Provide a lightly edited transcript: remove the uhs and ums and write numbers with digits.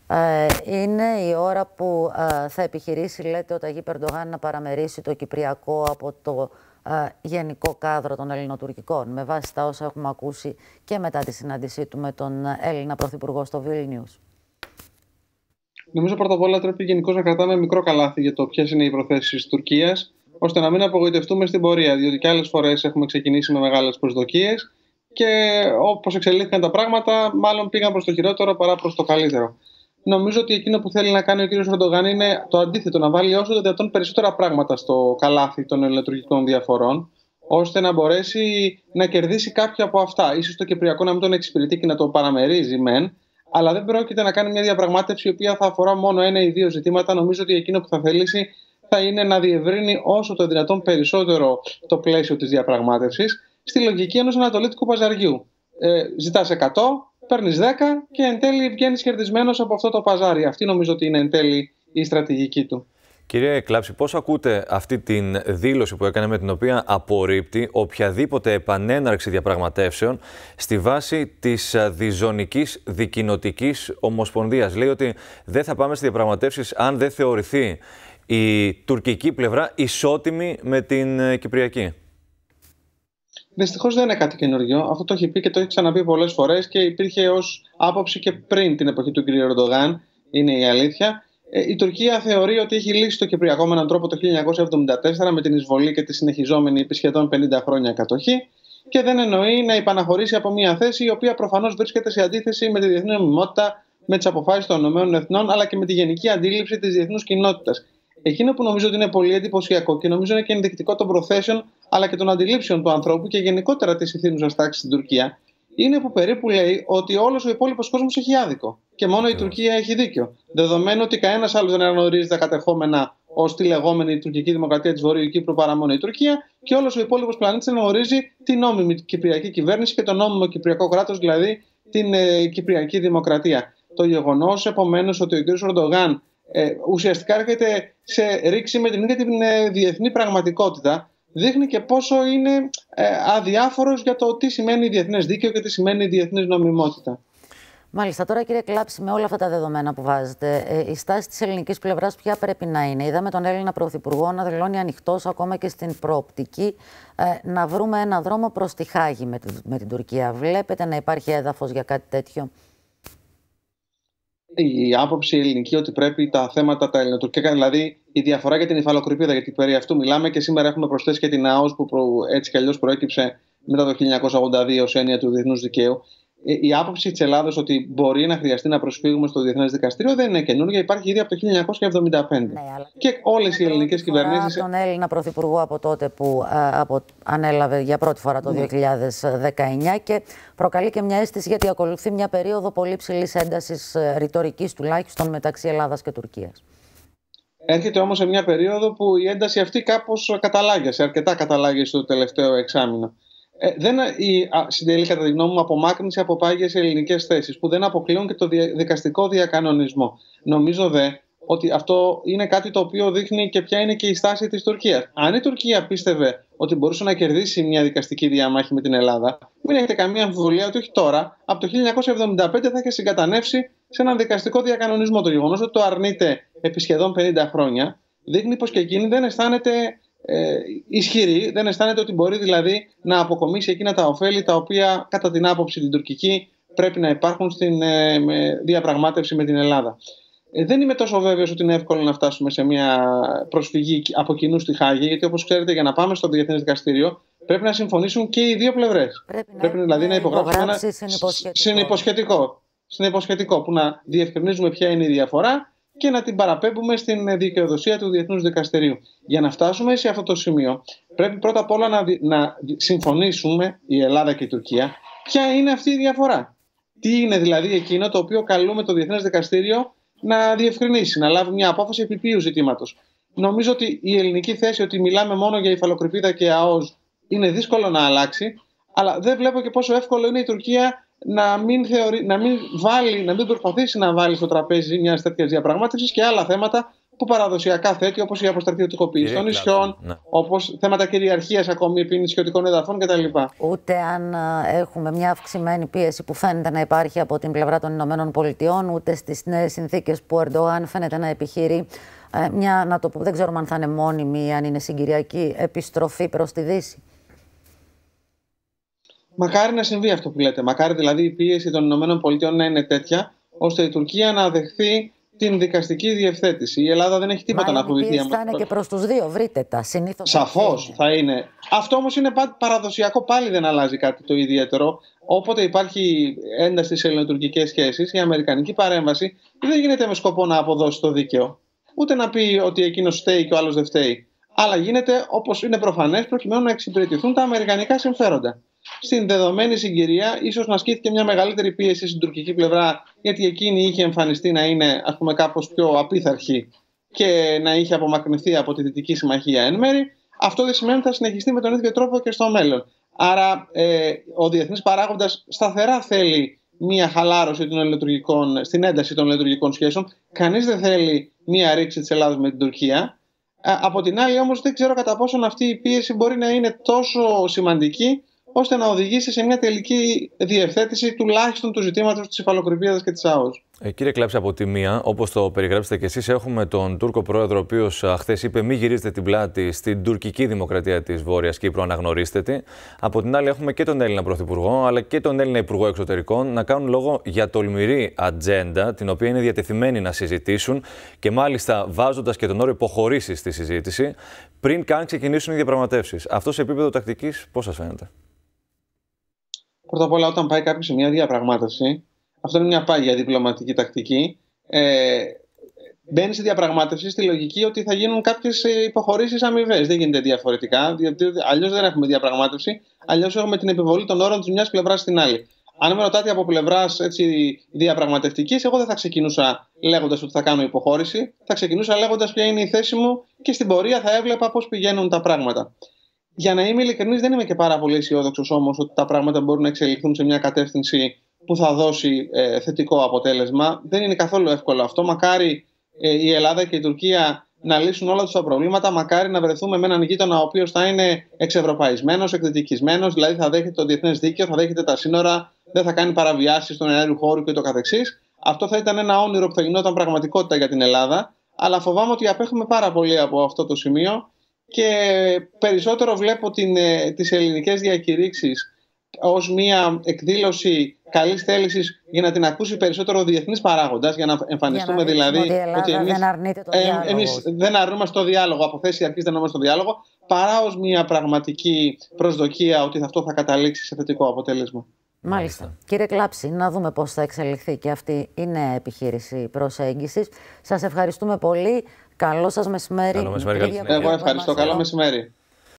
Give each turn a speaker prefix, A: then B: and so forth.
A: Είναι η ώρα που θα επιχειρήσει, λέτε, ο Ταγίπ Ερντογάν να παραμερίσει το Κυπριακό από το γενικό κάδρο των ελληνοτουρκικών, με βάση τα όσα έχουμε ακούσει και μετά τη συνάντησή του με τον Έλληνα Πρωθυπουργό στο Βίλνιους.
B: Νομίζω πρώτα απ' όλα πρέπει γενικώς να κρατάμε μικρό καλάθι για το ποιες είναι οι προθέσεις της Τουρκίας, ώστε να μην απογοητευτούμε στην πορεία. Διότι και άλλες φορές έχουμε ξεκινήσει με μεγάλες προσδοκίες και όπως εξελίχθηκαν τα πράγματα, μάλλον πήγαν προς το χειρότερο παρά προς το καλύτερο. Νομίζω ότι εκείνο που θέλει να κάνει ο κ. Ερντογάν είναι το αντίθετο, να βάλει όσο το δυνατόν περισσότερα πράγματα στο καλάθι των ελληνοτουρκικών διαφορών, ώστε να μπορέσει να κερδίσει κάποια από αυτά. Ίσως το Κυπριακό να μην τον εξυπηρετεί και να το παραμερίζει μεν, αλλά δεν πρόκειται να κάνει μια διαπραγμάτευση η οποία θα αφορά μόνο ένα ή δύο ζητήματα. Νομίζω ότι εκείνο που θα θελήσει θα είναι να διευρύνει όσο το δυνατόν περισσότερο το πλαίσιο της διαπραγμάτευσης, στη λογική ενός ανατολίτικου παζαριού. Ζητάς 100, παίρνεις 10 και εν τέλει βγαίνεις κερδισμένος από αυτό το παζάρι. Αυτή νομίζω ότι είναι εν τέλει η στρατηγική του.
C: Κύριε Κλάψη, πώς ακούτε αυτή την δήλωση που έκανε, με την οποία απορρίπτει οποιαδήποτε επανέναρξη διαπραγματεύσεων στη βάση της διζωνικής δικοινοτικής ομοσπονδίας? Λέει ότι δεν θα πάμε στις διαπραγματεύσεις αν δεν θεωρηθεί η τουρκική πλευρά ισότιμη με την κυπριακή.
B: Δυστυχώς δεν είναι κάτι καινούριο. Αυτό το έχει πει και το έχει ξαναπεί πολλές φορές και υπήρχε ως άποψη και πριν την εποχή του κ. Ερντογάν. Είναι η αλήθεια. Η Τουρκία θεωρεί ότι έχει λύσει το Κυπριακό με έναν τρόπο το 1974 με την εισβολή και τη συνεχιζόμενη επί σχεδόν 50 χρόνια κατοχή και δεν εννοεί να υπαναχωρήσει από μια θέση η οποία προφανώς βρίσκεται σε αντίθεση με τη διεθνή νομιμότητα, με τις αποφάσεις των ΗΠΑ αλλά και με τη γενική αντίληψη της διεθνούς κοινότητας. Εκείνο που νομίζω ότι είναι πολύ εντυπωσιακό και νομίζω είναι και ενδεικτικό των προθέσεων αλλά και των αντιλήψεων του ανθρώπου και γενικότερα της ηθήνουσας τάξης στην Τουρκία, είναι που περίπου λέει ότι όλος ο υπόλοιπος κόσμος έχει άδικο και μόνο η Τουρκία έχει δίκιο. Δεδομένου ότι κανένας άλλος δεν αναγνωρίζει τα κατεχόμενα ως τη λεγόμενη τουρκική δημοκρατία της Βορείου Κύπρου παρά μόνο η Τουρκία, και όλος ο υπόλοιπος πλανήτης αναγνωρίζει την νόμιμη κυπριακή κυβέρνηση και το νόμιμο κυπριακό κράτος, δηλαδή την κυπριακή δημοκρατία. Το γεγονός επομένως ότι ο κ. Ερντογάν ουσιαστικά έρχεται σε ρήξη με την ίδια την διεθνή πραγματικότητα, δείχνει και πόσο είναι αδιάφορος για το τι σημαίνει διεθνές δίκαιο και τι σημαίνει διεθνής νομιμότητα.
A: Μάλιστα. Τώρα, κύριε Κλάψη, με όλα αυτά τα δεδομένα που βάζετε, η στάση της ελληνικής πλευράς ποια πρέπει να είναι? Είδαμε τον Έλληνα Πρωθυπουργό να δηλώνει ανοιχτός ακόμα και στην προοπτική να βρούμε ένα δρόμο προς τη Χάγη με την Τουρκία. Βλέπετε να υπάρχει έδαφος για κάτι τέτοιο?
B: Η άποψη ελληνική ότι πρέπει τα θέματα τα ελληνοτουρκικά, δηλαδή η διαφορά για την υφαλοκρηπίδα, γιατί περί αυτού μιλάμε και σήμερα έχουμε προσθέσει και την ΑΟΣ που έτσι κι αλλιώς προέκυψε μετά το 1982 ως έννοια του διεθνούς δικαίου. Η άποψη της Ελλάδος ότι μπορεί να χρειαστεί να προσφύγουμε στο Διεθνές Δικαστήριο δεν είναι καινούργια, υπάρχει ήδη από το 1975. Ναι, και όλες οι ελληνικές κυβερνήσεις.
A: Τον Έλληνα Πρωθυπουργό από τότε που ανέλαβε για πρώτη φορά το 2019 και προκαλεί και μια αίσθηση γιατί ακολουθεί μια περίοδο πολύ ψηλής έντασης ρητορικής τουλάχιστον μεταξύ Ελλάδας και Τουρκίας.
B: Έρχεται όμως σε μια περίοδο που η ένταση αυτή κάπως καταλάγιασε, αρκετά καταλάγιασε το τελευταίο εξάμηνο. Δεν συντελεί κατά τη γνώμη μου απομάκρυνση από πάγιες ελληνικές θέσεις που δεν αποκλείουν και το δικαστικό διακανονισμό. Νομίζω δε ότι αυτό είναι κάτι το οποίο δείχνει και ποια είναι και η στάση της Τουρκίας. Αν η Τουρκία πίστευε ότι μπορούσε να κερδίσει μια δικαστική διαμάχη με την Ελλάδα, μην έχετε καμία αμφιβολία ότι όχι τώρα, από το 1975 θα είχε συγκατανεύσει σε έναν δικαστικό διακανονισμό. Το γεγονός ότι το αρνείται επί σχεδόν 50 χρόνια δείχνει πως και εκείνη δεν αισθάνεται ισχυρή, δεν αισθάνεται ότι μπορεί δηλαδή να αποκομίσει εκείνα τα ωφέλη τα οποία κατά την άποψη την τουρκική πρέπει να υπάρχουν στην διαπραγμάτευση με την Ελλάδα. Δεν είμαι τόσο βέβαιος ότι είναι εύκολο να φτάσουμε σε μια προσφυγή από κοινού στη Χάγη, γιατί όπως ξέρετε για να πάμε στο Διεθνές Δικαστήριο πρέπει να συμφωνήσουν και οι δύο πλευρές. Πρέπει δηλαδή να υπογράψουν ένα συνυποσχετικό που να διευκρινίζουμε ποια είναι η διαφορά και να την παραπέμπουμε στην δικαιοδοσία του Διεθνούς Δικαστηρίου. Για να φτάσουμε σε αυτό το σημείο, πρέπει πρώτα απ' όλα να συμφωνήσουμε, η Ελλάδα και η Τουρκία, ποια είναι αυτή η διαφορά. Τι είναι δηλαδή εκείνο το οποίο καλούμε το Διεθνές Δικαστήριο να διευκρινίσει, να λάβει μια απόφαση επί ποιου ζητήματος. Νομίζω ότι η ελληνική θέση ότι μιλάμε μόνο για υφαλοκρηπίδα και ΑΟΣ είναι δύσκολο να αλλάξει, αλλά δεν βλέπω και πόσο εύκολο είναι η Τουρκία να μην προσπαθήσει να βάλει στο τραπέζι μια τέτοια διαπραγμάτευση και άλλα θέματα που παραδοσιακά θέτει, όπως η αποστρατιωτικοποίηση των νησιών, όπως θέματα κυριαρχίας ακόμη επί νησιωτικών εδαφών κτλ.
A: Ούτε αν έχουμε μια αυξημένη πίεση που φαίνεται να υπάρχει από την πλευρά των Ηνωμένων Πολιτειών, ούτε στις νέες συνθήκες που ο Ερντογάν φαίνεται να επιχειρεί μια, να το πω, δεν ξέρουμε αν θα είναι μόνιμη ή αν είναι συγκυριακή, επιστροφή προς τη Δύση.
B: Μακάρι να συμβεί αυτό που λέτε. Μακάρι δηλαδή η πίεση των Ηνωμένων Πολιτειών να είναι τέτοια, ώστε η Τουρκία να δεχθεί την δικαστική διευθέτηση. Η Ελλάδα δεν έχει τίποτα να φοβηθεί.
A: Η θα είναι και προς τους δύο, βρείτε τα. Συνήθως
B: σαφώς θα είναι. Αυτό όμως είναι παραδοσιακό, πάλι δεν αλλάζει κάτι το ιδιαίτερο. Όποτε υπάρχει ένταση στις ελληνοτουρκικές σχέσεις, η αμερικανική παρέμβαση δεν γίνεται με σκοπό να αποδώσει το δίκαιο. Ούτε να πει ότι εκείνος φταίει και ο άλλος δεν φταίει. Αλλά γίνεται, όπως είναι προφανές, προκειμένου να εξυπηρετηθούν τα αμερικανικά συμφέροντα. Στην δεδομένη συγκυρία, ίσως να ασκήθηκε μια μεγαλύτερη πίεση στην τουρκική πλευρά, γιατί εκείνη είχε εμφανιστεί να είναι, ας πούμε, κάπως πιο απίθαρχη και να είχε απομακρυνθεί από τη Δυτική Συμμαχία εν μέρη. Αυτό δεν σημαίνει ότι θα συνεχιστεί με τον ίδιο τρόπο και στο μέλλον. Άρα, ο διεθνής παράγοντας σταθερά θέλει μια χαλάρωση στην ένταση των ελληνοτουρκικών σχέσεων. Κανείς δεν θέλει μια ρήξη της Ελλάδας με την Τουρκία. Από την άλλη, όμως, δεν ξέρω κατά πόσον αυτή η πίεση μπορεί να είναι τόσο σημαντική ώστε να οδηγήσει σε μια τελική διευθέτηση τουλάχιστον του ζητήματος της υφαλοκρηπίδας και της ΑΟΣ.
C: Κύριε Κλάψη, από τη μία, όπως το περιγράψετε και εσείς, έχουμε τον Τούρκο πρόεδρο, ο οποίος χθες είπε: μην γυρίζετε την πλάτη στην τουρκική δημοκρατία της Βόρειας Κύπρου, αναγνωρίστε τη. Από την άλλη, έχουμε και τον Έλληνα Πρωθυπουργό, αλλά και τον Έλληνα Υπουργό Εξωτερικών να κάνουν λόγο για τολμηρή ατζέντα, την οποία είναι διατεθειμένοι να συζητήσουν και μάλιστα βάζοντας και τον όρο υποχωρήσεις στη συζήτηση, πριν καν ξεκινήσουν οι διαπραγματεύσεις. Αυτό σε επίπεδο τακτικής, πώς σας φαίνεται?
B: Πρώτα απ' όλα, όταν πάει κάποιος σε μια διαπραγμάτευση, αυτό είναι μια πάγια διπλωματική τακτική. Μπαίνει σε διαπραγμάτευση στη λογική ότι θα γίνουν κάποιες υποχωρήσεις αμοιβές. Δεν γίνεται διαφορετικά, διότι αλλιώς δεν έχουμε διαπραγμάτευση, αλλιώς έχουμε την επιβολή των όρων της μιας πλευράς στην άλλη. Αν με ρωτάτε από πλευράς διαπραγματευτικής, εγώ δεν θα ξεκινούσα λέγοντας ότι θα κάνω υποχώρηση. Θα ξεκινούσα λέγοντας ποια είναι η θέση μου και στην πορεία θα έβλεπα πώς πηγαίνουν τα πράγματα. Για να είμαι ειλικρινής, δεν είμαι και πάρα πολύ αισιόδοξος όμως ότι τα πράγματα μπορούν να εξελιχθούν σε μια κατεύθυνση που θα δώσει θετικό αποτέλεσμα. Δεν είναι καθόλου εύκολο αυτό. Μακάρι η Ελλάδα και η Τουρκία να λύσουν όλα τους τα προβλήματα. Μακάρι να βρεθούμε με έναν γείτονα ο οποίος θα είναι εξευρωπαϊσμένος, εκδικισμένος, δηλαδή θα δέχεται το διεθνές δίκαιο, θα δέχεται τα σύνορα, δεν θα κάνει παραβιάσεις στον αέριου χώρου και το καθεξής. Αυτό θα ήταν ένα όνειρο που θα γινόταν πραγματικότητα για την Ελλάδα. Αλλά φοβάμαι ότι απέχουμε πάρα πολύ από αυτό το σημείο. Και περισσότερο βλέπω τις ελληνικές διακηρύξεις ως μια εκδήλωση καλής θέλησης για να την ακούσει περισσότερο ο διεθνής παράγοντας, για να εμφανιστούμε δηλαδή ότι εμείς δεν αρνούμαστε το διάλογο, από θέση αρχής δεν αρνούμαστε το διάλογο, παρά ως μια πραγματική προσδοκία ότι αυτό θα καταλήξει σε θετικό αποτέλεσμα.
A: Μάλιστα. Κύριε Κλάψη, να δούμε πώς θα εξελιχθεί και αυτή η νέα επιχείρηση προσέγγισης. Σας ευχαριστούμε πολύ. Καλό σας μεσημέρι.
B: Εγώ ευχαριστώ. Καλό μεσημέρι.